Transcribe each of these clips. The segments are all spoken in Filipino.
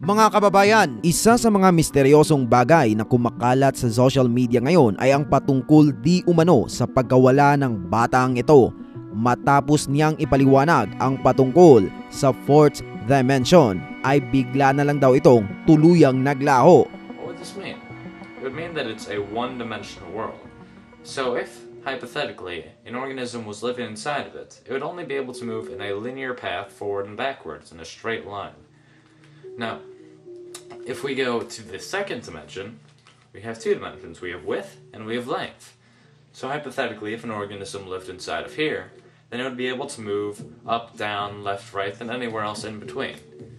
Mga kababayan, isa sa mga misteryosong bagay na kumakalat sa social media ngayon ay ang patungkol di umano sa pagkawala ng batang ito matapos niyang ipaliwanag ang patungkol sa fourth dimension ay bigla na lang daw itong tuluyang naglaho. What would this mean? It would mean that it's a one-dimensional world. So if, hypothetically, an organism was living inside of it, it would only be able to move in a linear path forward and backwards in a straight line. Now, if we go to the second dimension, we have two dimensions. We have width and we have length. So hypothetically, if an organism lived inside of here, then it would be able to move up, down, left, right, and anywhere else in between.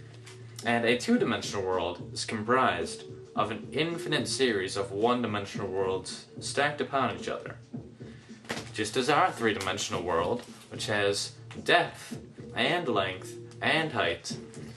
And a two-dimensional world is comprised of an infinite series of one-dimensional worlds stacked upon each other. Just as our three-dimensional world, which has depth and length and height,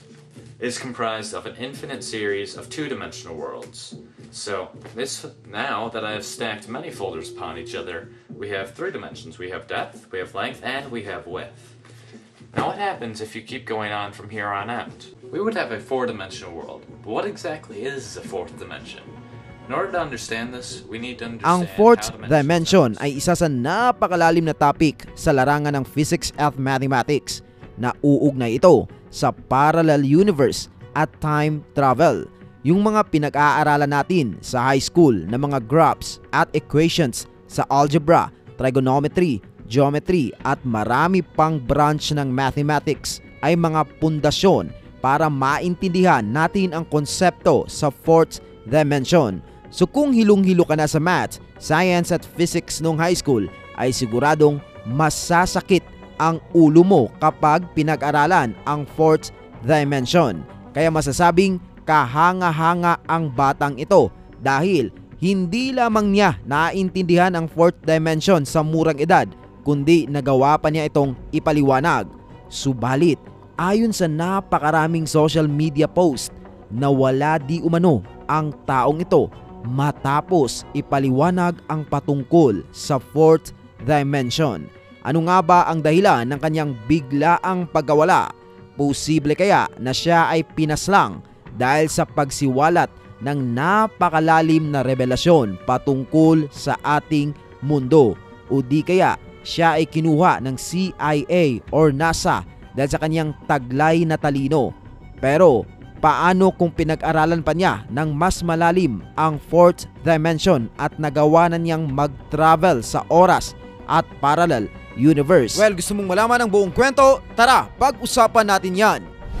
is comprised of an infinite series of two-dimensional worlds. So now that I have stacked many folders upon each other, we have three dimensions. We have depth, we have length, and we have width. Now what happens if you keep going on from here on out? We would have a four-dimensional world. But what exactly is a fourth dimension? In order to understand this, we need to understand ang fourth dimension ay isa sa napakalalim na topic sa larangan ng physics at mathematics na uugnay ito sa parallel universe at time travel. Yung mga pinag-aaralan natin sa high school na mga graphs at equations sa algebra, trigonometry, geometry at marami pang branch ng mathematics ay mga pundasyon para maintindihan natin ang konsepto sa fourth dimension. So kung hilong-hilo ka na sa math, science at physics nung high school ay siguradong masasakit ang ulo mo kapag pinag-aralan ang fourth dimension. Kaya masasabing kahanga-hanga ang batang ito dahil hindi lamang niya naintindihan ang fourth dimension sa murang edad kundi nagawa pa niya itong ipaliwanag. Subalit, ayon sa napakaraming social media post, nawala di umano ang taong ito matapos ipaliwanag ang patungkol sa fourth dimension. Ano nga ba ang dahilan ng kanyang biglaang pagkawala? Posible kaya na siya ay pinaslang dahil sa pagsiwalat ng napakalalim na revelasyon patungkol sa ating mundo? O di kaya siya ay kinuha ng CIA or NASA dahil sa kanyang taglay na talino? Pero paano kung pinag-aralan pa niya ng mas malalim ang fourth dimension at nagawa na niyang mag-travel sa oras at parallel universe? Well, gusto mong malaman ang buong kwento? Tara, pag-usapan natin yan!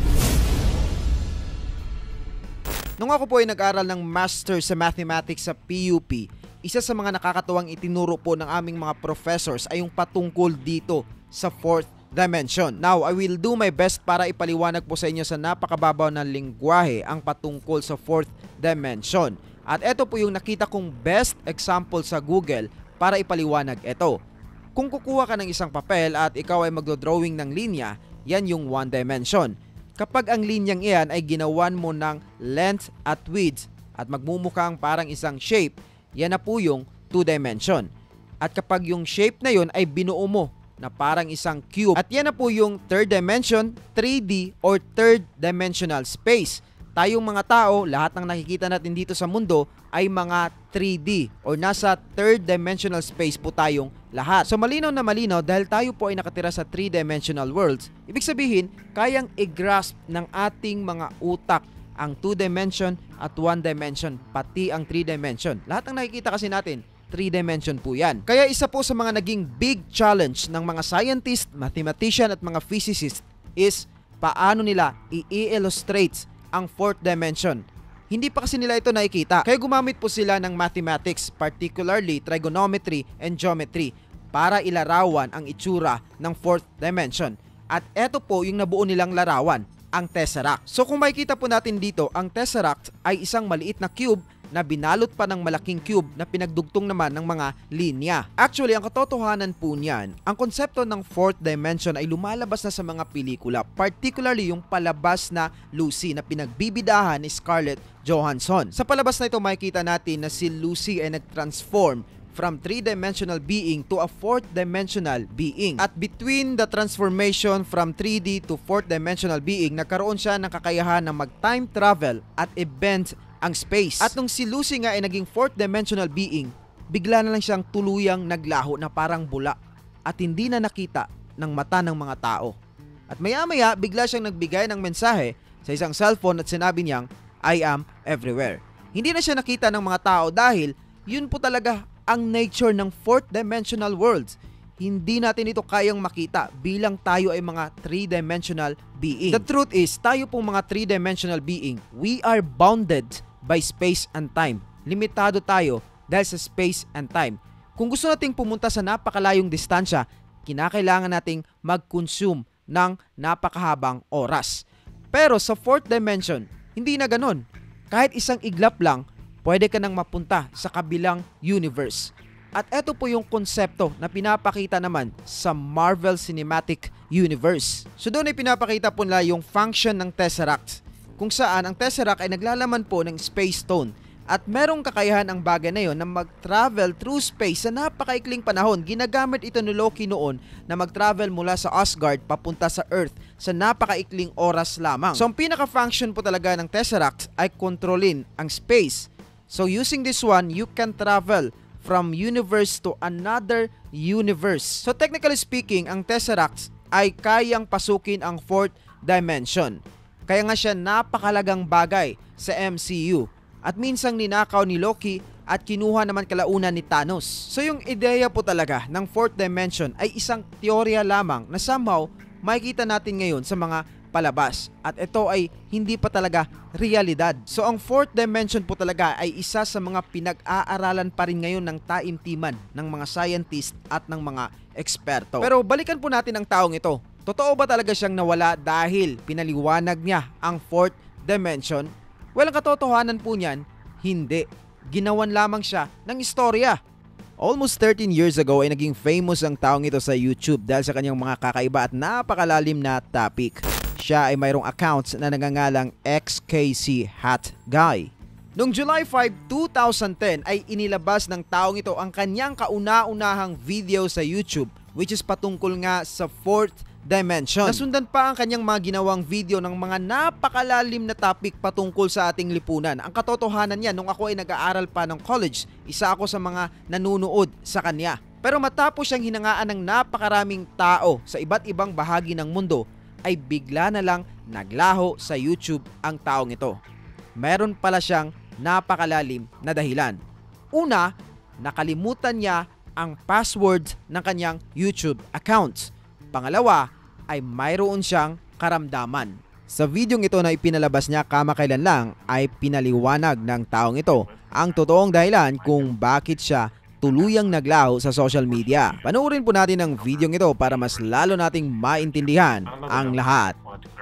Nung ako po ay nag-aral ng master sa mathematics sa PUP, isa sa mga nakakatuwang itinuro po ng aming mga professors ay yung patungkol dito sa fourth dimension. Now, I will do my best para ipaliwanag po sa inyo sa napakababaw na lengguwahe ang patungkol sa fourth dimension. At ito po yung nakita kong best example sa Google para ipaliwanag ito. Kung kukuha ka ng isang papel at ikaw ay magdodrawing ng linya, yan yung one dimension. Kapag ang linyang iyan ay ginawan mo ng length at width at magmumukhang parang isang shape, yan na po yung two dimension. At kapag yung shape na yun ay binuo mo na parang isang cube, at yan na po yung third dimension, 3D or third dimensional space. Tayong mga tao, lahat ng nakikita natin dito sa mundo ay mga 3D or nasa third dimensional space po tayong lahat. So malinaw na malinaw dahil tayo po ay nakatira sa 3-dimensional worlds. Ibig sabihin, kayang i-grasp ng ating mga utak ang 2-dimension at 1-dimension, pati ang 3-dimension. Lahat ng nakikita kasi natin, 3-dimension po yan. Kaya isa po sa mga naging big challenge ng mga scientist, mathematician at mga physicist is paano nila i-illustrate ang fourth dimension. Hindi pa kasi nila ito nakikita. Kaya gumamit po sila ng mathematics, particularly trigonometry and geometry, para ilarawan ang itsura ng fourth dimension. At eto po yung nabuo nilang larawan, ang tesseract. So kung makikita po natin dito, ang tesseract ay isang maliit na cube na binalot pa ng malaking cube na pinagdugtong naman ng mga linya. Actually, ang katotohanan po niyan, ang konsepto ng fourth dimension ay lumalabas na sa mga pelikula, particularly yung palabas na Lucy na pinagbibidahan ni Scarlett Johansson. Sa palabas na ito, makikita natin na si Lucy ay nag-transform from 3-dimensional being to a 4th-dimensional being. At between the transformation from 3D to 4th-dimensional being, nagkaroon siya ng kakayahan na mag-time travel at i-bend ang space. At nung si Lucy nga ay naging 4th-dimensional being, bigla na lang siyang tuluyang naglaho na parang bula at hindi na nakita ng mata ng mga tao. At maya-maya, bigla siyang nagbigay ng mensahe sa isang cellphone at sinabi niyang, I am everywhere. Hindi na siya nakita ng mga tao dahil yun po talaga ang nature ng 4th-dimensional worlds. Hindi natin ito kayang makita bilang tayo ay mga 3-dimensional being. The truth is, tayo pong mga 3-dimensional being, we are bounded by space and time. Limitado tayo dahil sa space and time. Kung gusto nating pumunta sa napakalayong distansya, kinakailangan nating mag-consume ng napakahabang oras. Pero sa 4th dimension, hindi na ganun. Kahit isang iglap lang, pwede ka nang mapunta sa kabilang universe. At eto po yung konsepto na pinapakita naman sa Marvel Cinematic Universe. So doon ay pinapakita po nila yung function ng Tesseract, kung saan ang Tesseract ay naglalaman po ng space stone. At merong kakayahan ang bagay na yon na mag-travel through space sa napakaikling panahon. Ginagamit ito ni Loki noon na mag-travel mula sa Asgard papunta sa Earth sa napakaikling oras lamang. So ang pinaka-function po talaga ng Tesseract ay kontrolin ang space. So using this one, you can travel from universe to another universe. So technically speaking, ang Tesseract ay kayang pasukin ang 4th dimension. Kaya nga siya napakalagang bagay sa MCU. At minsang ninakaw ni Loki at kinuha naman kalaunan ni Thanos. So yung ideya po talaga ng 4th dimension ay isang teorya lamang na somehow makikita natin ngayon sa mga palabas. At ito ay hindi pa talaga realidad. So ang 4th dimension po talaga ay isa sa mga pinag-aaralan pa rin ngayon ng taimtiman ng mga scientist at ng mga eksperto. Pero balikan po natin ang taong ito. Totoo ba talaga siyang nawala dahil pinaliwanag niya ang 4th dimension? Well, ang katotohanan po niyan, hindi. Ginawan lamang siya ng istorya. Almost 13 years ago ay naging famous ang taong ito sa YouTube dahil sa kanyang mga kakaiba at napakalalim na topic. Siya ay mayroong accounts na nagangalang XKC Hat Guy. Noong July 5, 2010 ay inilabas ng taong ito ang kanyang kauna-unahang video sa YouTube, which is patungkol nga sa 4th dimension. Nasundan pa ang kanyang mga ginawang video ng mga napakalalim na topic patungkol sa ating lipunan. Ang katotohanan niya, nung ako ay nag-aaral pa ng college, isa ako sa mga nanunood sa kanya. Pero matapos siyang hinangaan ng napakaraming tao sa iba't ibang bahagi ng mundo, ay bigla na lang naglaho sa YouTube ang taong ito. Meron pala siyang napakalalim na dahilan. Una, nakalimutan niya ang password ng kanyang YouTube account. Pangalawa, ay mayroon siyang karamdaman. Sa videong ito na ipinalabas niya kamakailan lang ay pinaliwanag ng taong ito ang totoong dahilan kung bakit siya tuluyang naglaho sa social media. Panoorin po natin ang videong ito para mas lalo nating maintindihan ang lahat.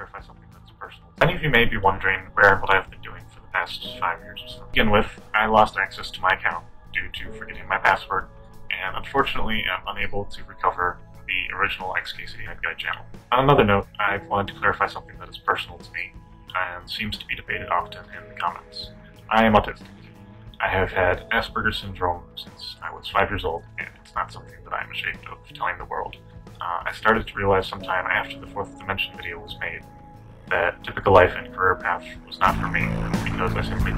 Many of you may be wondering where and what I've been doing for the past 5 years or so. To begin with, I lost access to my account due to forgetting my password, and unfortunately I'm unable to recover the original XKCD Head Guide channel. On another note, I wanted to clarify something that is personal to me and seems to be debated often in the comments. I am autistic. I have had Asperger's syndrome since I was 5 years old, and it's not something that I'm ashamed of telling the world. I started to realize sometime after the 4th dimension video was made that typical life and career path was not for me because I simply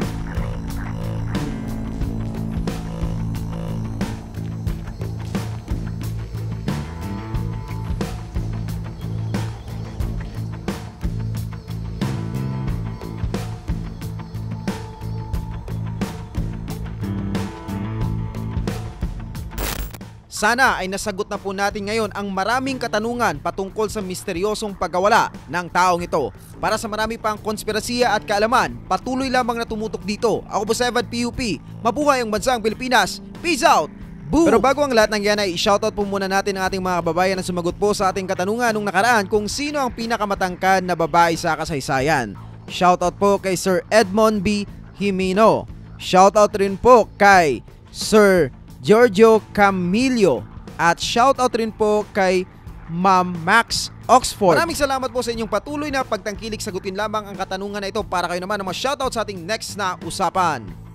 Sana ay nasagot na po natin ngayon ang maraming katanungan patungkol sa misteryosong pagkawala ng taong ito. Para sa marami pang konspirasiya at kaalaman, patuloy lamang na tumutok dito. Ako po si Evan PUP. Mabuhay ang bansang Pilipinas. Peace out! Boo! Pero bago ang lahat ng yan ay shoutout po muna natin ang ating mga kababayan na sumagot po sa ating katanungan nung nakaraan kung sino ang pinakamatangkad na babae sa kasaysayan. Shoutout po kay Sir Edmond B. Jimeno. Shoutout rin po kay Sir Giorgio Camilio at shoutout rin po kay Ma'am Max Oxford. Maraming salamat po sa inyong patuloy na pagtangkilik. Sagutin lamang ang katanungan na ito para kayo naman ang mga shoutout sa ating next na usapan.